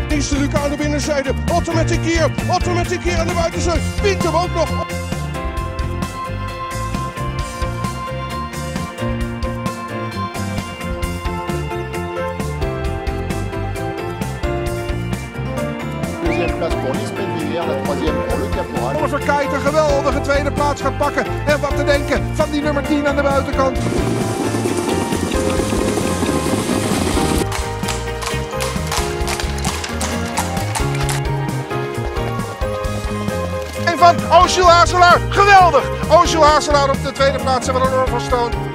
Dienst Luca aan de binnenzijde. Automatic hier aan de buitenzijde. Wint hem ook nog. Deuxième place pour Lisbeth Villiers, la troisième pour Le Caporal. Oliver Kijt een geweldige tweede plaats gaat pakken. En wat te denken van die nummer 10 aan de buitenkant. En van Oosjel Hazelaar, geweldig! Oosjel Hazelaar op de tweede plaats en van een Orphan Stone.